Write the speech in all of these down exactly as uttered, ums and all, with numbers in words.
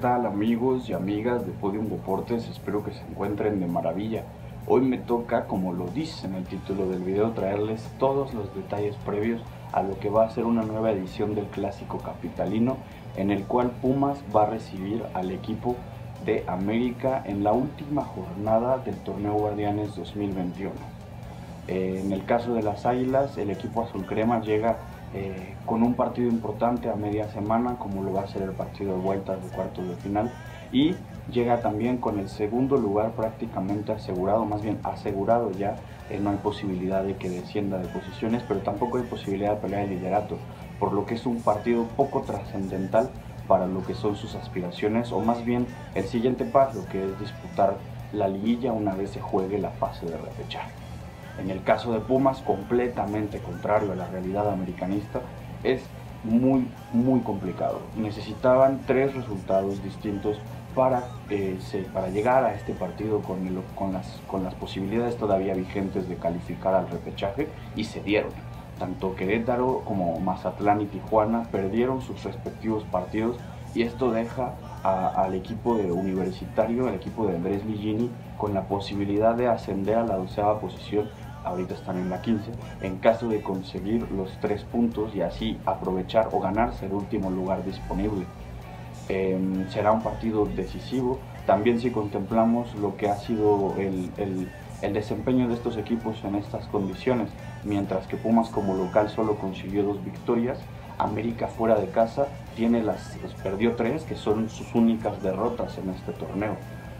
tal, amigos y amigas de Podium Deportes? Espero que se encuentren de maravilla. Hoy me toca, como lo dice en el título del video, traerles todos los detalles previos a lo que va a ser una nueva edición del Clásico Capitalino, en el cual Pumas va a recibir al equipo de América en la última jornada del Torneo Guardianes dos mil veintiuno. Eh, en el caso de las Águilas, el equipo azul crema llega eh, con un partido importante a media semana, como lo va a ser el partido de vuelta de cuartos de final, y llega también con el segundo lugar prácticamente asegurado, más bien asegurado ya. Eh, no hay posibilidad de que descienda de posiciones, pero tampoco hay posibilidad de pelear el liderato, por lo que es un partido poco trascendental para lo que son sus aspiraciones, o más bien el siguiente paso, que es disputar la liguilla una vez se juegue la fase de repechaje. En el caso de Pumas, completamente contrario a la realidad americanista, es muy, muy complicado. Necesitaban tres resultados distintos para, eh, se, para llegar a este partido con, el, con, las, con las posibilidades todavía vigentes de calificar al repechaje, y se dieron. Tanto Querétaro como Mazatlán y Tijuana perdieron sus respectivos partidos, y esto deja a, al equipo de Universitario, al equipo de Andrés Ligini, con la posibilidad de ascender a la doceava posición. Ahorita están en la quince, en caso de conseguir los tres puntos y así aprovechar o ganarse el último lugar disponible. Eh, será un partido decisivo, también si contemplamos lo que ha sido el, el, el desempeño de estos equipos en estas condiciones. Mientras que Pumas como local solo consiguió dos victorias, América fuera de casa tiene las, pues, perdió tres, que son sus únicas derrotas en este torneo.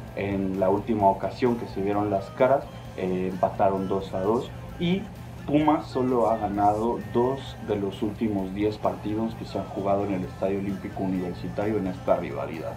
En la última ocasión que se vieron las caras, eh, empataron dos a dos, y Pumas solo ha ganado dos de los últimos diez partidos que se han jugado en el Estadio Olímpico Universitario en esta rivalidad.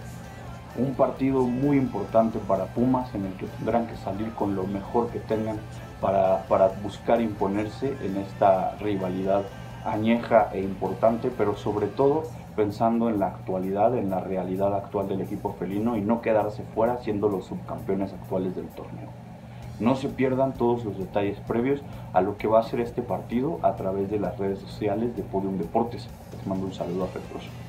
Un partido muy importante para Pumas, en el que tendrán que salir con lo mejor que tengan para, para buscar imponerse en esta rivalidad añeja e importante, pero sobre todo pensando en la actualidad, en la realidad actual del equipo felino, y no quedarse fuera siendo los subcampeones actuales del torneo. No se pierdan todos los detalles previos a lo que va a ser este partido a través de las redes sociales de Podium Deportes. Les mando un saludo afectuoso.